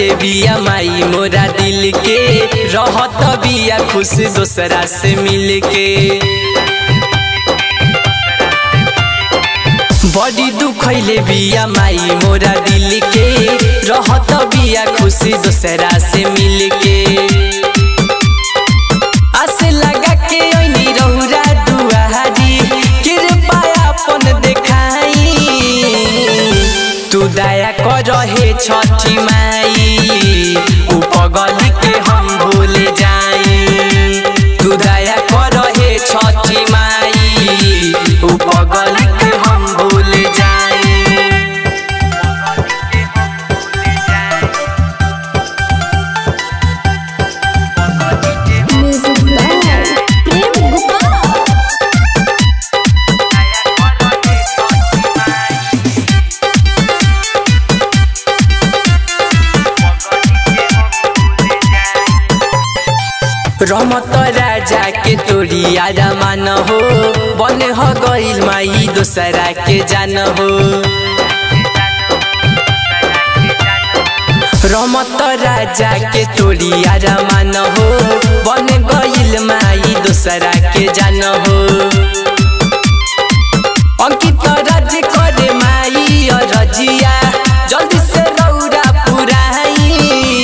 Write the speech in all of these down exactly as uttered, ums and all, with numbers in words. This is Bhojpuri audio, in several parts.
खैले बिया माई मोरा दिल के, रहत बिया खुश दोसरा से मिल के। बड़ी दुखैले बिया माई मोरा दिल के, रहत बिया खुश दोसरा से मिल के। आसे लगा के ओइनी रहुरा दुआरी, कृपा अपन देखाई। तू दया कर हे छठी माई, उ पगल के हम भूल जाई। तू दया कर हे छठी माई, उ पगल के हम भूल जाई। रमत राजा के तोरी आजा मान हो, बने हो गइल माई दोसरा के जान हो। रमत राजा के तोरी आजा मान हो, बने गइल माई दोसरा के जान हो। अंकित राज करे माई और रजिया, जल्दी से रौरा पुराई।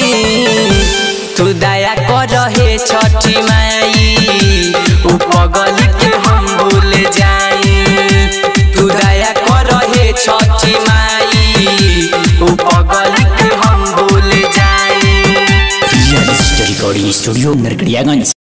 तू दया कर हे छठी माई, उ पगल के हम भूल जाई। तू दया कर हे छठी माई, उ पगल के हम भूल जाई। Real story recording studio Narkatiaganj.